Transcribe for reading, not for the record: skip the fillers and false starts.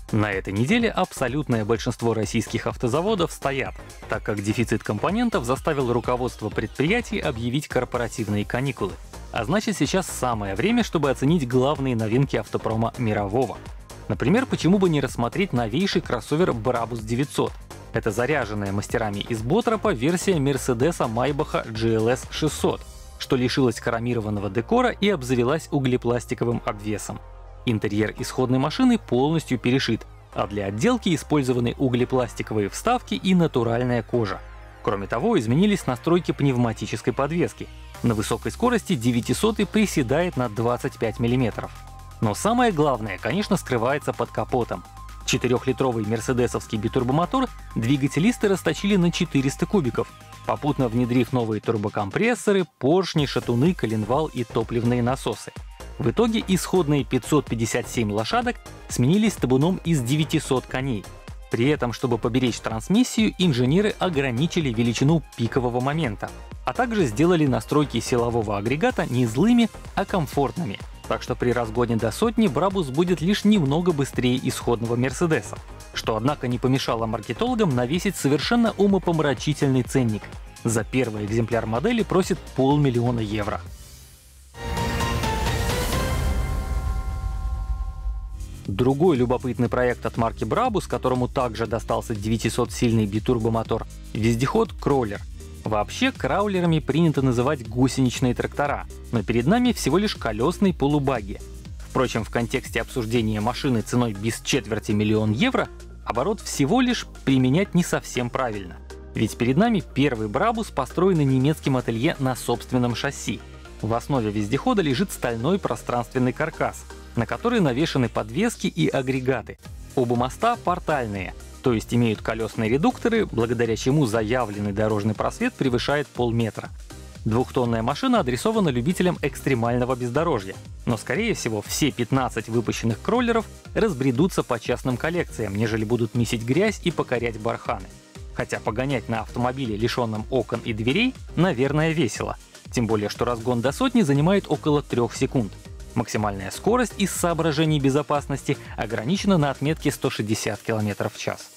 На этой неделе абсолютное большинство российских автозаводов стоят, так как дефицит компонентов заставил руководство предприятий объявить корпоративные каникулы. А значит, сейчас самое время, чтобы оценить главные новинки автопрома мирового. Например, почему бы не рассмотреть новейший кроссовер Brabus 900. Это заряженная мастерами из Ботропа версия Мерседеса Майбаха GLS 600, что лишилась хромированного декора и обзавелась углепластиковым обвесом. Интерьер исходной машины полностью перешит, а для отделки использованы углепластиковые вставки и натуральная кожа. Кроме того, изменились настройки пневматической подвески. На высокой скорости 900 приседает на 25 мм. Но самое главное, конечно, скрывается под капотом. 4-литровый мерседесовский битурбомотор двигателисты расточили на 400 кубиков, попутно внедрив новые турбокомпрессоры, поршни, шатуны, коленвал и топливные насосы. В итоге исходные 557 лошадок сменились табуном из 900 коней. При этом, чтобы поберечь трансмиссию, инженеры ограничили величину пикового момента, а также сделали настройки силового агрегата не злыми, а комфортными. Так что при разгоне до сотни Brabus будет лишь немного быстрее исходного Мерседеса, что, однако, не помешало маркетологам навесить совершенно умопомрачительный ценник. За первый экземпляр модели просит 500 000 евро. Другой любопытный проект от марки Brabus, которому также достался 900-сильный битурбомотор — вездеход Crawler. Вообще, краулерами принято называть гусеничные трактора, но перед нами всего лишь колесный полубагги. Впрочем, в контексте обсуждения машины ценой без $250 000 евро оборот всего лишь применять не совсем правильно. Ведь перед нами первый Brabus, построенный немецким ателье на собственном шасси. В основе вездехода лежит стальной пространственный каркас, на который навешаны подвески и агрегаты. Оба моста портальные, то есть имеют колесные редукторы, благодаря чему заявленный дорожный просвет превышает полметра. Двухтонная машина адресована любителям экстремального бездорожья, но, скорее всего, все 15 выпущенных кроллеров разбредутся по частным коллекциям, нежели будут месить грязь и покорять барханы. Хотя погонять на автомобиле, лишенном окон и дверей, наверное, весело. Тем более, что разгон до сотни занимает около 3 секунд. Максимальная скорость из соображений безопасности ограничена на отметке 160 км в час.